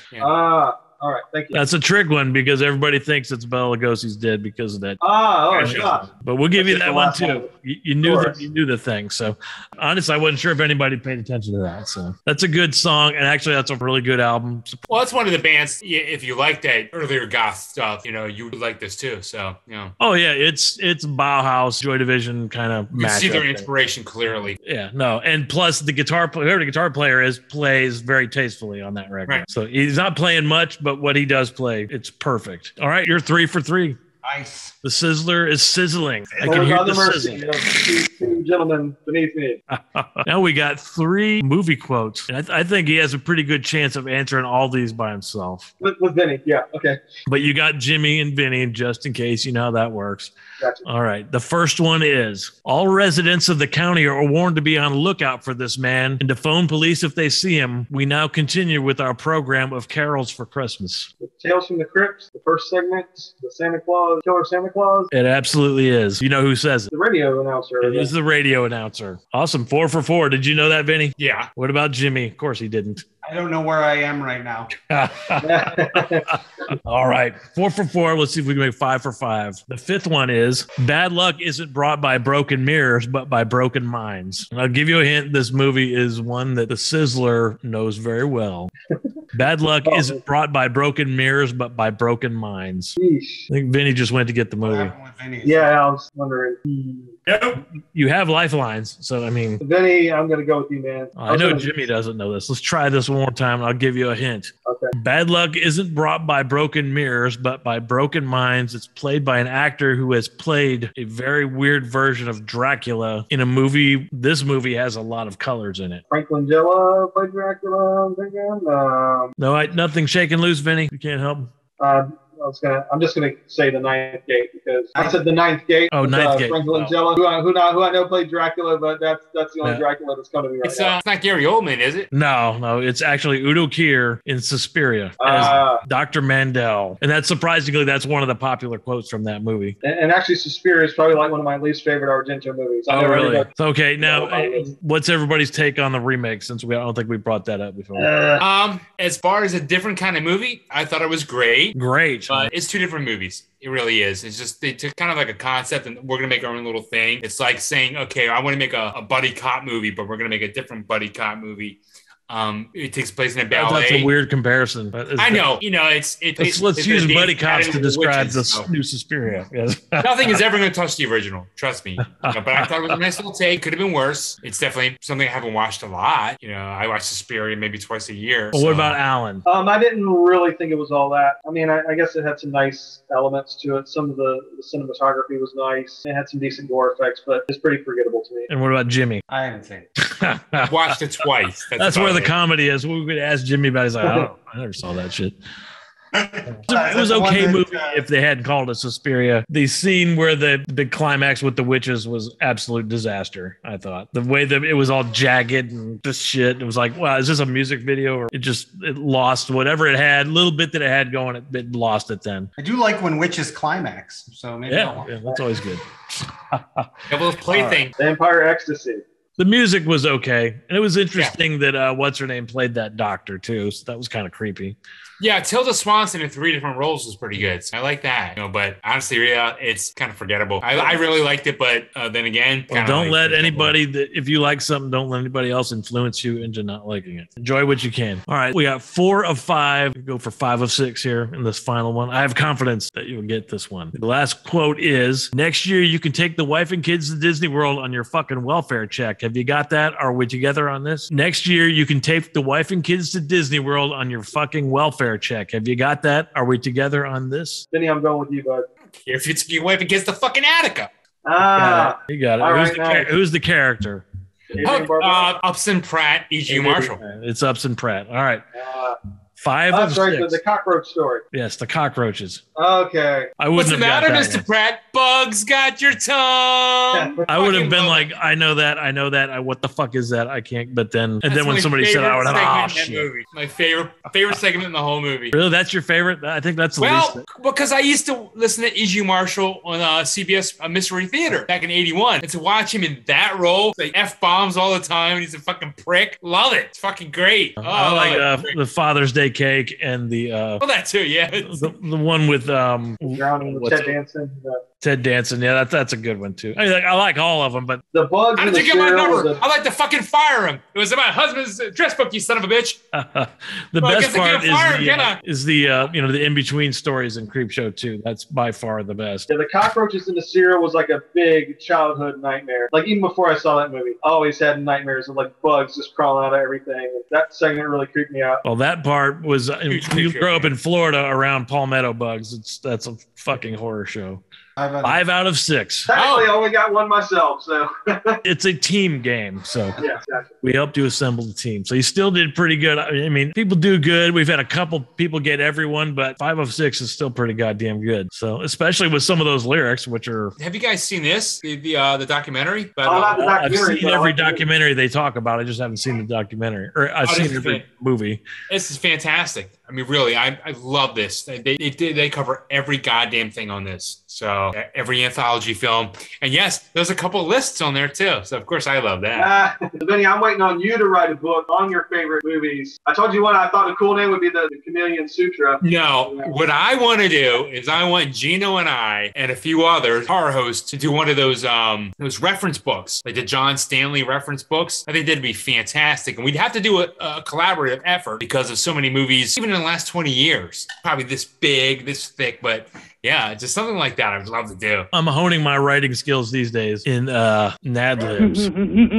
All right, thank you. That's a trick one because everybody thinks it's Bela Lugosi's dead because of that. Oh Gotcha. gosh. But we'll give you That's that the one last too. one. You knew Of the course. you knew the thing. So honestly, I wasn't sure if anybody paid attention to that. So that's a good song, and actually, that's a really good album. Well, it's one of the bands. If you like that earlier goth stuff, you would like this too. So, Oh yeah, it's Bauhaus, Joy Division kind of you can see their matchup. inspiration clearly. Yeah, no, and plus the guitar player, whoever the guitar player is, plays very tastefully on that record. Right. So he's not playing much, but what he does play, it's perfect. All right, you're 3 for 3. Nice. The sizzler is sizzling. I Well, can hear God the the mercy, sizzle. two gentlemen beneath me. Now we got 3 movie quotes. And I think he has a pretty good chance of answering all these by himself. With Vinny, yeah, okay. But you got Jimmy and Vinny just in case. You know how that works. Gotcha. All right. The first one is all residents of the county are warned to be on the lookout for this man and to phone police if they see him. We now continue with our program of carols for Christmas. Tales from the Crypt, the first segment, the Santa Claus, Killer Santa Claus, It absolutely is. You know who says it? the radio announcer. It is the radio announcer. Awesome. 4 for 4. Did you know that, Vinny? Yeah. What about Jimmy? Of course he didn't. I don't know where I am right now. All right. 4 for 4. Let's see if we can make 5 for 5. The fifth one is bad luck isn't brought by broken mirrors, but by broken minds. And I'll give you a hint. This movie is one that the Sizzler knows very well. Bad luck isn't brought by broken mirrors, but by broken minds. Sheesh. I think Vinny just went to get the What movie. happened with Vinny? Yeah, I was wondering. Nope. You have lifelines. So, I mean, Vinny, I'm going to go with you, man. I know was gonna- Jimmy doesn't know this. Let's try this one more time and I'll give you a hint. Okay. Bad luck isn't brought by broken mirrors, but by broken minds. It's played by an actor who has played a very weird version of Dracula in a movie. This movie has a lot of colors in it. Frank Langella played Dracula, I'm thinking. No, nothing shaking loose, Vinny. You can't help. I'm just gonna say the Ninth Gate because I said the Ninth Gate. Oh, with, Ninth Gate. Frank Langella, who I know played Dracula, but that's the only Yeah. Dracula that's coming to me right It's now. it's not Gary Oldman, is it? No, it's actually Udo Kier in Suspiria as Dr. Mandel. And that's surprisingly, that's one of the popular quotes from that movie. And actually, Suspiria is probably like one of my least favorite Argento movies. I Oh, never really? ended So, okay, now, Yeah, it is. what's everybody's take on the remake since I don't think we brought that up before? As far as a different kind of movie, I thought it was great, Great. but it's two different movies. It really is. It's just they took kind of like a concept and we're gonna make our own little thing. It's like saying, okay, I want to make a buddy cop movie, but we're gonna make a different buddy cop movie. It takes place in a ballet. That's a weird comparison. But I know. You know, let's use buddy cops to describe witches, the new Suspiria. Yes. Nothing is ever going to touch the original. Trust me. You know, but I thought it was a nice little take. Could have been worse. It's definitely something I haven't watched a lot. You know, I watch Suspiria maybe twice a year. Well, what about Alan? I didn't really think it was all that. I mean, I guess it had some nice elements to it. Some of the cinematography was nice. It had some decent gore effects, but it's pretty forgettable to me. And what about Jimmy? I haven't seen it. I've watched it twice. That's where the comedy is. We could ask Jimmy about it. He's like, I never saw that shit. It was okay movie if they hadn't called it Suspiria. The scene where the big climax with the witches was absolute disaster, I thought. The way that it was all jagged and this shit, it was like, wow, is this a music video? Or it lost whatever it had, little bit that it had going, it lost it then. I do like when witches climax, so maybe yeah, that's always good. Devil's Plaything. Vampire Ecstasy. The music was okay. And it was interesting that what's her name played that doctor too. So that was kind of creepy. Yeah, Tilda Swanson in 3 different roles was pretty good. So I like that. You know, but honestly, it's kind of forgettable. I really liked it, but then again, don't let anybody if you like something, don't let anybody else influence you into not liking it. Enjoy what you can. All right, we got 4 of 5. We go for 5 of 6 here in this final one. I have confidence that you'll get this one. The last quote is, "Next year you can take the wife and kids to Disney World on your fucking welfare check. Have you got that? Are we together on this? Next year you can take the wife and kids to Disney World on your fucking welfare check. Have you got that? Are we together on this?" Benny, I'm going with you, bud. If it's your wife against the fucking Attica. You got it. Who's the character? Upson Pratt, E.G. Marshall. It's Upson Pratt. All right. 5 of 6. Right, the cockroach story. Yes, the cockroaches. Okay. I wouldn't What's the matter, Mr. Pratt? Bugs got your tongue. I would have been like, I know that. What the fuck is that? I can't. But then, then when somebody said, I would have, shit. My favorite segment in the whole movie. Really, that's your favorite? I think that's the least. Because I used to listen to E.G. Marshall on CBS Mystery Theater back in '81, and to watch him in that role, like F-bombs all the time, and he's a fucking prick. Love it. It's fucking great. I like the Father's Day cake and the that too, yeah. The one with Ted Danson. Ted Danson, yeah, that's a good one too. I like all of them, but the bugs. How did you get my number? I'd like to fucking fire him. It was in my husband's dress book, you son of a bitch. The best part is the the in between stories in Creepshow 2. That's by far the best. Yeah, the cockroaches in the cereal was like a big childhood nightmare. Like even before I saw that movie, I always had nightmares of like bugs just crawling out of everything. That segment really creeped me out. Well, that part was you grow up in Florida around palmetto bugs. That's a fucking horror show. 5 out of 6. Technically, I only got one myself, so it's a team game. So yeah, exactly. We helped you assemble the team. So you still did pretty good. I mean, people do good. We've had a couple people get everyone, but 5 of 6 is still pretty goddamn good. So especially with some of those lyrics, which are. Have you guys seen this? The documentary? I've seen every documentary they talk about. I just haven't seen the documentary, or I've seen every movie. This is fantastic. I mean, really, I love this. They cover every goddamn thing on this. So every anthology film. And yes, there's a couple of lists on there too. So of course I love that. Benny, I'm waiting on you to write a book on your favorite movies. I told you what I thought the cool name would be the Chameleon Sutra. No, what I want to do is I want Gino and I and a few other horror hosts to do one of those reference books, like the John Stanley reference books. I think that'd be fantastic. And we'd have to do a collaborative effort because of so many movies, even in the last 20 years, probably this big, this thick, but yeah, just something like that I would love to do. I'm honing my writing skills these days in Nad-libs.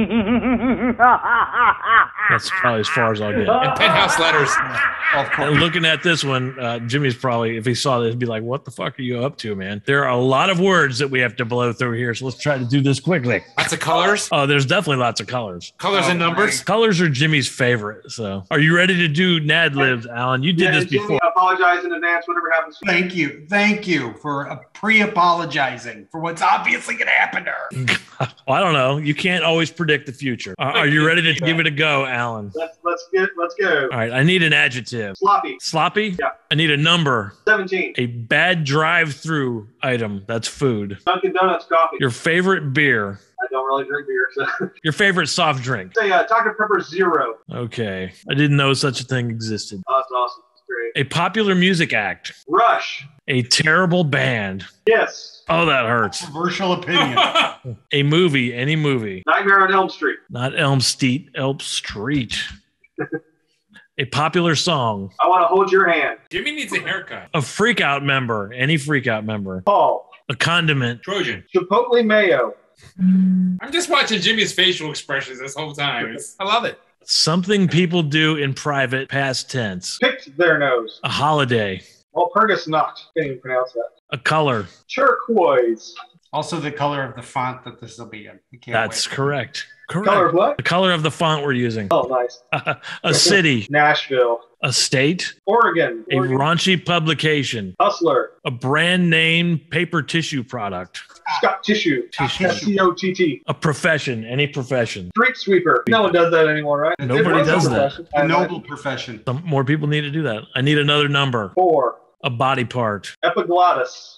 That's probably as far as I'll get. And Penthouse Letters. Looking at this one, Jimmy's probably, if he saw this, he'd be like, what the fuck are you up to, man? There are a lot of words that we have to blow through here, so let's try to do this quickly. Lots of colors? Oh, there's definitely lots of colors. Colors and numbers? Colors are Jimmy's favorite, so. Are you ready to do Nad-libs, Alan? You did this before. Jimmy, I apologize in advance, whatever happens. Thank you for pre-apologizing for what's obviously going to happen to her. Well, I don't know. You can't always predict the future. Are you ready to give it a go, Alan? Let's go. All right. I need an adjective. Sloppy. Sloppy? Yeah. I need a number. 17. A bad drive-through item. That's food. Dunkin' Donuts coffee. Your favorite beer. I don't really drink beer, so. Your favorite soft drink. Say Dr. Pepper Zero. Okay. I didn't know such a thing existed. Oh, that's awesome. That's great. A popular music act. Rush. A terrible band. Yes. Oh, that hurts. Controversial opinion. A movie. Any movie. Nightmare on Elm Street. Not Elm Street. Elm Street. A popular song. I want to hold your hand. Jimmy needs a haircut. A freakout member. Any freakout member. Paul. A condiment. Trojan. Chipotle mayo. I'm just watching Jimmy's facial expressions this whole time. I love it. Something people do in private, past tense. Picked their nose. A holiday. Walpurgis not. Can't even pronounce that. A color. Turquoise. Also, the color of the font that this will be in. That's correct. Correct. Color of what? The color of the font we're using. Oh, nice. A city. Nashville. A state. Oregon. A raunchy publication. Hustler. A brand name paper tissue product. Scott Tissue. SCOTT. A profession. Any profession. Street sweeper. No one does that anymore, right? Nobody does that. A noble profession. Some more people need to do that. I need another number. 4. A body part. Epiglottis.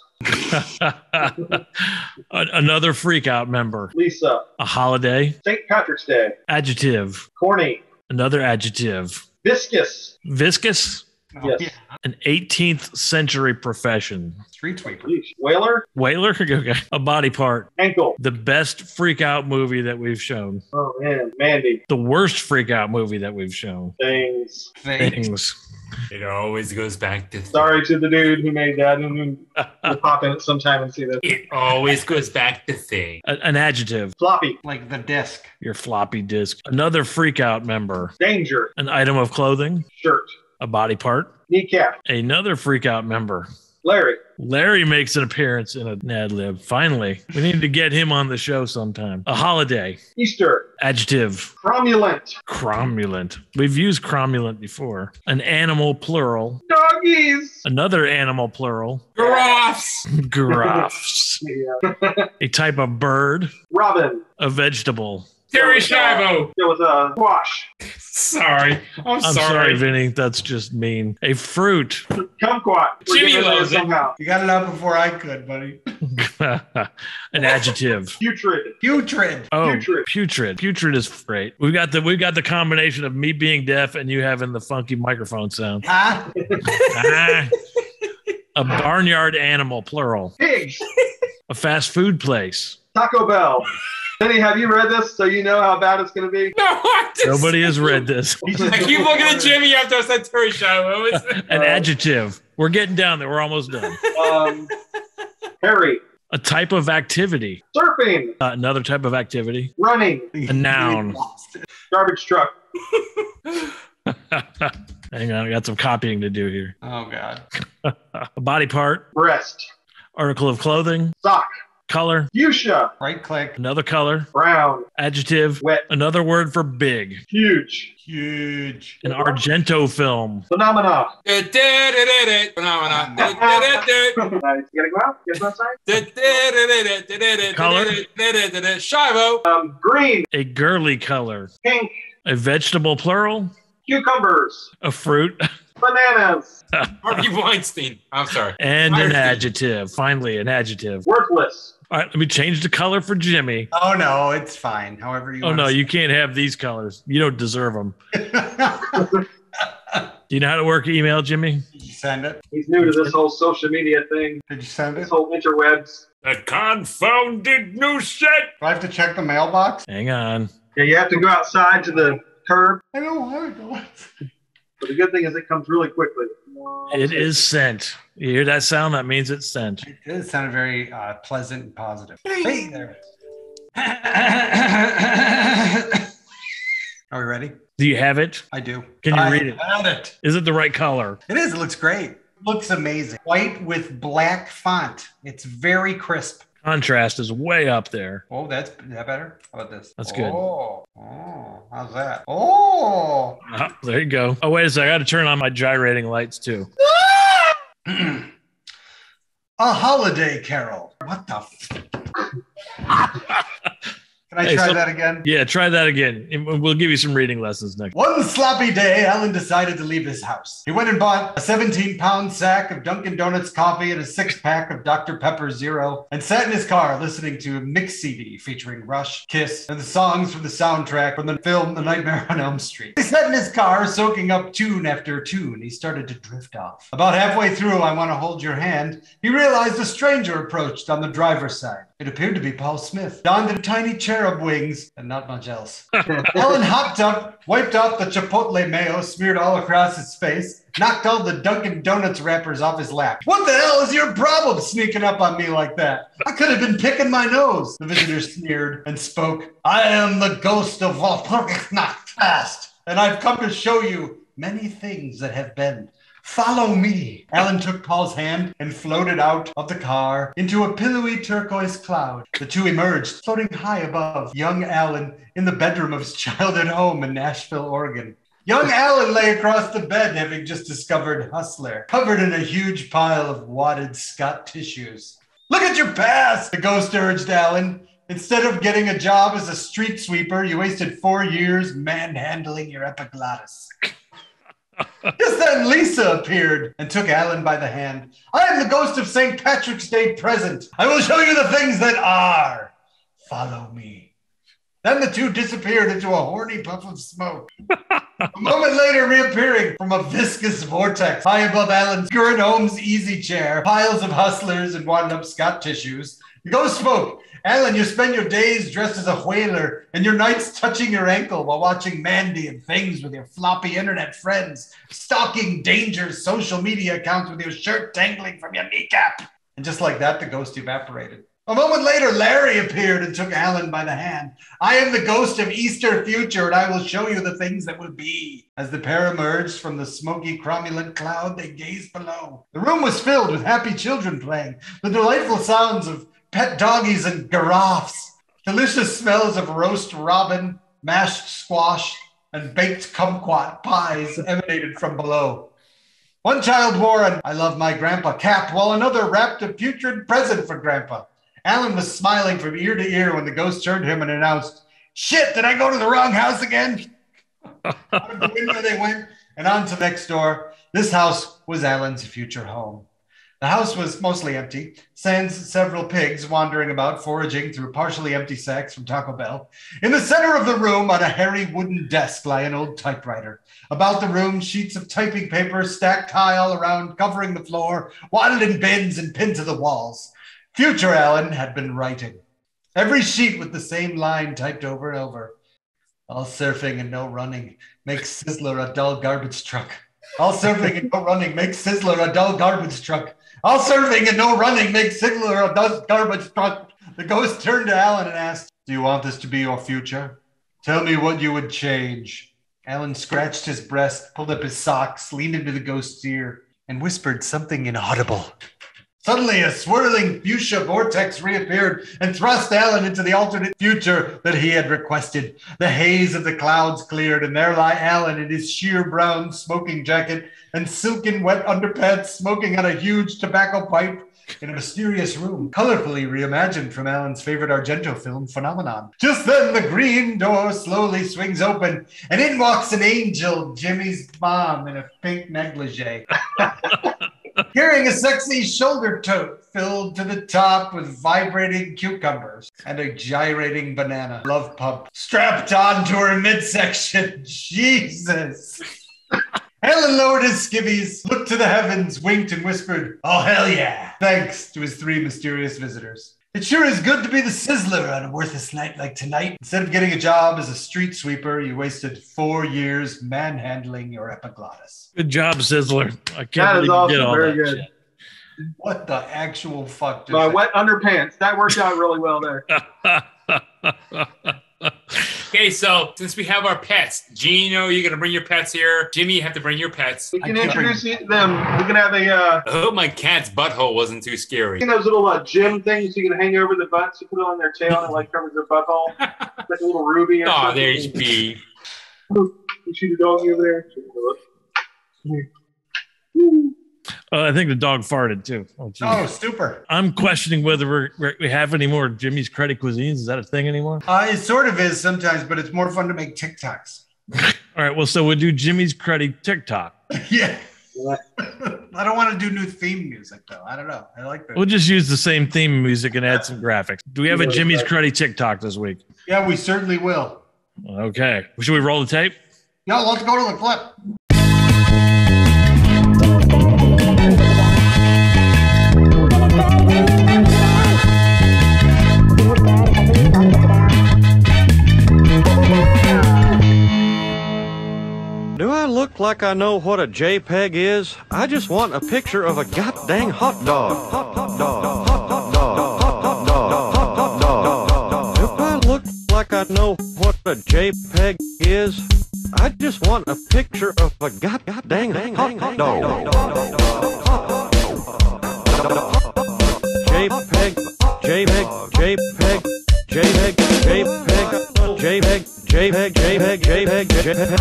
Another freakout member. Lisa. A holiday. St. Patrick's Day. Adjective. Corny. Another adjective. Viscous. Viscous. Oh, Yes. yeah. An 18th century profession. Street sweeper. Yeesh. Whaler. Whaler. Okay. A body part. Ankle. The best freakout movie that we've shown. Oh, man. Mandy. The worst freakout movie that we've shown. Things. Things. It always goes back to. Sorry to the dude who made that, and we'll pop in it sometime and see this. It always goes back to thing. An adjective. Floppy. Like the disc. Your floppy disk. Another freakout member. Danger. An item of clothing. Shirt. A body part. Kneecap. Another freakout member. Larry. Larry makes an appearance in an ad lib. Finally, we need to get him on the show sometime. A holiday. Easter. Adjective. Cromulent. Cromulent. We've used cromulent before. An animal, plural. Doggies. Another animal, plural. Giraffes. Giraffes. Yeah. A type of bird. Robin. A vegetable. Terry Schiavo. It was a squash. Sorry. I'm I'm sorry, Vinny. That's just mean. A fruit. Kumquat. We're Jimmy getting there loves it. somehow. You got it out before I could, buddy. An adjective. Putrid. Putrid. Oh, Putrid. putrid. Putrid is great. We've got the combination of me being deaf and you having the funky microphone sound. Huh? Ah. A barnyard animal, plural. Pigs. A fast food place. Taco Bell. Benny, have you read this so you know how bad it's going to be? No, I just, Nobody has read this. I keep looking at Jimmy after I said Terry Schiavo. An adjective. We're getting down there. We're almost done. Harry. A type of activity. Surfing. Another type of activity. Running. A noun. Garbage truck. Hang on, I got some copying to do here. Oh, God. A body part. Breast. Article of clothing. Sock. Color. Fuchsia. Right click. Another color. Brown. Adjective. Wet. Another word for big. Huge. Huge. An Argento film. Phenomena. Phenomena. Nice. You gotta go out? Get outside? Color. Schiavo. Green. A girly color. Pink. A vegetable, plural. Cucumbers. A fruit. Bananas. Harvey Weinstein. I'm sorry. And an Weinstein. adjective. Finally, an adjective. Worthless. All right, let me change the color for Jimmy. Oh, no, it's fine. However you Oh, want no, to you can't have these colors. You don't deserve them. say. Do you know how to work email, Jimmy? Did you send it? He's new to this whole social media thing, Did you send it? this whole interwebs. The confounded new shit. Do I have to check the mailbox? Hang on. Yeah, you have to go outside to the curb, I don't want to go. but the good thing is it comes really quickly. It is sent. You hear that sound? That means it's sent. It did sound very pleasant and positive. Hey, there it is. Are we ready? Do you have it? I do. Can you I read it? Found it. Is it the right color? It is. It looks great. It looks amazing. White with black font. It's very crisp. Contrast is way up there. Oh, is that better? How about this? That's good. Oh, how's that? Oh. Ah, there you go. Oh, wait a second. I got to turn on my gyrating lights too. A holiday carol. What the? Can I Hey, try so- that again? Yeah, try that again. And we'll give you some reading lessons next. One sloppy day, Alan decided to leave his house. He went and bought a 17-pound sack of Dunkin' Donuts coffee and a 6-pack of Dr. Pepper Zero and sat in his car listening to a mix CD featuring Rush, Kiss, and the songs from the soundtrack from the film The Nightmare on Elm Street. He sat in his car soaking up tune after tune. He started to drift off. About halfway through I Want to Hold Your Hand, he realized a stranger approached on the driver's side. It appeared to be Paul Smith, donned in tiny cherub wings and not much else. Alan hopped up, wiped off the Chipotle mayo smeared all across his face, knocked all the Dunkin' Donuts wrappers off his lap. What the hell is your problem sneaking up on me like that? I could have been picking my nose, the visitor sneered and spoke. I am the ghost of Walpurgisnacht past, and I've come to show you many things that have been. Follow me. Alan took Paul's hand and floated out of the car into a pillowy turquoise cloud. The two emerged, floating high above young Alan in the bedroom of his childhood home in Nashville, Oregon. Young Alan lay across the bed, having just discovered Hustler, covered in a huge pile of wadded Scott tissues. Look at your past, the ghost urged Alan. Instead of getting a job as a street sweeper, you wasted 4 years manhandling your epiglottis. Just then Lisa appeared and took Alan by the hand. I am the ghost of St. Patrick's Day present. I will show you the things that are. Follow me. Then the two disappeared into a horny puff of smoke. A moment later, reappearing from a viscous vortex high above Alan's current home's easy chair, piles of Hustlers and wadded up Scott tissues. The ghost spoke. Alan, you spend your days dressed as a whaler and your nights touching your ankle while watching Mandy and things with your floppy internet friends, stalking Danger's social media accounts with your shirt dangling from your kneecap. And just like that, the ghost evaporated. A moment later, Larry appeared and took Alan by the hand. I am the ghost of Easter future, and I will show you the things that will be. As the pair emerged from the smoky, cromulent cloud, they gazed below. The room was filled with happy children playing, the delightful sounds of pet doggies and giraffes, delicious smells of roast robin, mashed squash, and baked kumquat pies emanated from below. One child wore an I love my grandpa cap, while another wrapped a putrid present for grandpa. Alan was smiling from ear to ear when the ghost turned to him and announced, shit, did I go to the wrong house again? Out of the window they went and on to next door. This house was Alan's future home. The house was mostly empty, sans several pigs wandering about, foraging through partially empty sacks from Taco Bell. In the center of the room, on a hairy wooden desk, lay an old typewriter. About the room, sheets of typing paper stacked high all around, covering the floor, wadded in bins and pinned to the walls. Future Alan had been writing. Every sheet with the same line typed over and over. All surfing and no running makes Sizzler a dull garbage truck. All surfing and no running makes Sizzler a dull garbage truck. All surfing and no running makes Sizzler a dull garbage truck. The ghost turned to Alan and asked, do you want this to be your future? Tell me what you would change. Alan scratched his breast, pulled up his socks, leaned into the ghost's ear, and whispered something inaudible. Suddenly, a swirling fuchsia vortex reappeared and thrust Alan into the alternate future that he had requested. The haze of the clouds cleared, and there lay Alan in his sheer brown smoking jacket and silken wet underpants, smoking on a huge tobacco pipe in a mysterious room, colorfully reimagined from Alan's favorite Argento film, Phenomenon. Just then, the green door slowly swings open, and in walks an angel, Jimmy's mom, in a pink negligee. Carrying a sexy shoulder tote filled to the top with vibrating cucumbers and a gyrating banana love pump strapped onto her midsection. Jesus. Alan lowered his skivvies, looked to the heavens, winked, and whispered, oh, hell yeah, thanks to his three mysterious visitors. It sure is good to be the Sizzler on a worthless night like tonight. Instead of getting a job as a street sweeper, you wasted 4 years manhandling your epiglottis. Good job, Sizzler. I can't That is believe awesome. you did all Very that good. shit. What the actual fuck? My wet underpants. That worked out really well there. Okay, so since we have our pets, Gino, you're gonna bring your pets here. Jimmy, you have to bring your pets. We can introduce them. We can have a I hope my cat's butthole wasn't too scary. those little gym things you can hang over the butts. You put it on their tail and it like covers their butthole. It's like a little ruby. Or Oh, something. there's B. You see the dog over there? I think the dog farted too. Oh, geez. Oh, super. I'm questioning whether we have any more Jimmy's Credit Cuisines. Is that a thing anymore? It sort of is sometimes, but it's more fun to make TikToks. All right. Well, so we'll do Jimmy's Credit TikTok. Yeah. I don't want to do new theme music, though. I don't know. I like that. We'll just use the same theme music and add some graphics. Do we have a Jimmy's Credit TikTok this week? Yeah, we certainly will. Okay. Should we roll the tape? Yeah, let's go to the clip. like I know what a JPEG is? I just want a picture of a goddamn hot dog. Hot dog. Hot dog. Hot dog. Hot dog. If I look like I know what a JPEG is, I just want a picture of a goddamn hot dog. JPEG. JPEG. JPEG. JPEG. JPEG. JPEG, JPEG, JPEG, JPEG.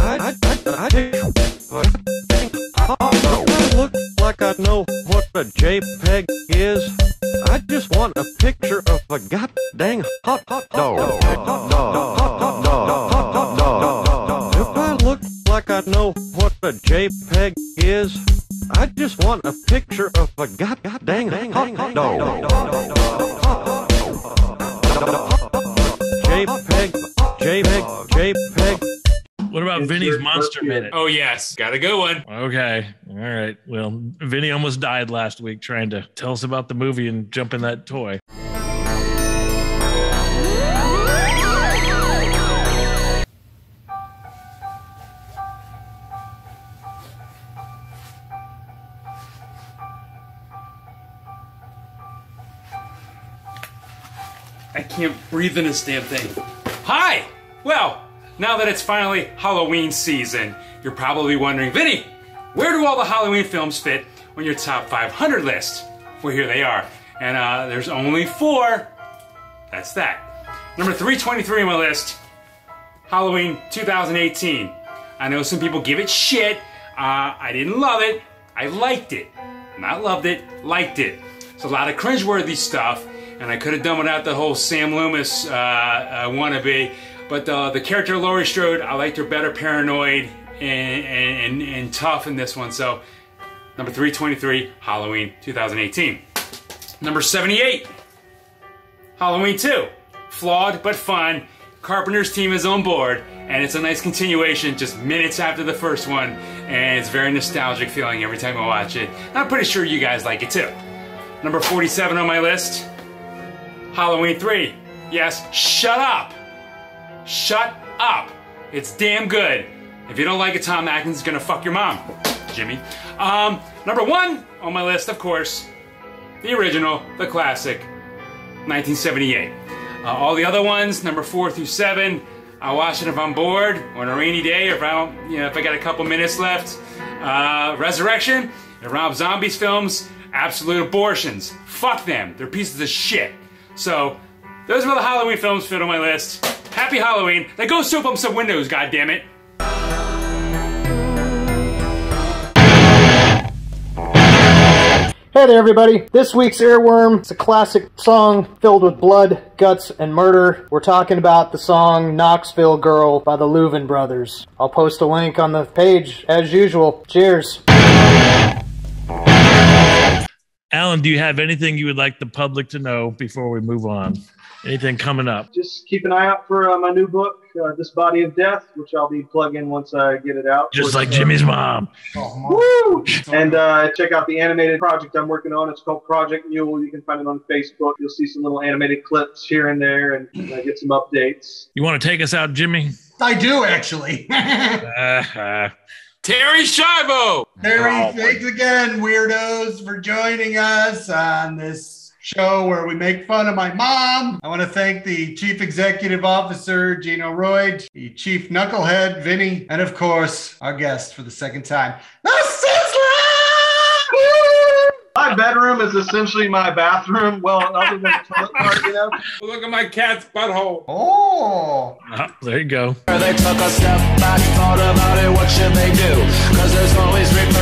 I look like I know what a JPEG is. I just want a picture of a goddamn hot dog. If I look like I know what a JPEG is, I just want a picture of a goddamn hot dog. JPEG. JPEG, JPEG. What about Vinny's Monster Minute? Oh, yes. Got a good one. Okay. All right. Well, Vinny almost died last week trying to tell us about the movie and jump in that toy. I can't breathe in this damn thing. Hi! Well, now that it's finally Halloween season, you're probably wondering, Vinny, where do all the Halloween films fit on your top 500 list? Well, here they are. And there's only 4. That's that. Number 323 on my list, Halloween 2018. I know some people give it shit. I didn't love it. I liked it. Not loved it, liked it. It's a lot of cringeworthy stuff. And I could have done without the whole Sam Loomis wannabe, but the character Laurie Strode, I liked her better paranoid and tough in this one. So, number 323, Halloween 2018. Number 78, Halloween 2, flawed but fun. Carpenter's team is on board, and it's a nice continuation just minutes after the first one, and it's very nostalgic feeling every time I watch it. I'm pretty sure you guys like it too. Number 47 on my list, Halloween 3. Yes, shut up. Shut up. It's damn good. If you don't like it, Tom Atkins is gonna fuck your mom, Jimmy. Number 1 on my list, of course, the original, the classic, 1978. All the other ones, number 4 through 7, I'll watch it if I'm bored on a rainy day, or if I got a couple minutes left. Resurrection and Rob Zombie's films, absolute abortions. Fuck them. They're pieces of shit. So, those are the Halloween films fit on my list. Happy Halloween. Now go soap up some windows, goddammit. Hey there, everybody. This week's Earworm is a classic song filled with blood, guts, and murder. We're talking about the song Knoxville Girl by the Louvin Brothers. I'll post a link on the page as usual. Cheers. Alan, do you have anything you would like the public to know before we move on? Anything coming up? Just keep an eye out for my new book, This Body of Death, which I'll be plugging once I get it out. Just like Jimmy's mom. Woo! And check out the animated project I'm working on. It's called Project Mule. You can find it on Facebook. You'll see some little animated clips here and there, and get some updates. You want to take us out, Jimmy? I do, actually. Terry Schiavo! Terry, thanks again, weirdos, for joining us on this show where we make fun of my mom. I want to thank the Chief Executive Officer, Gino Royd, the Chief Knucklehead, Vinny, and of course, our guest for the second time, the Sizzler! My bedroom is essentially my bathroom. Well, other than the toilet part, Look at my cat's butthole. Oh! There you go. They took a step back, thought about it, what should they do? 'Cause there's always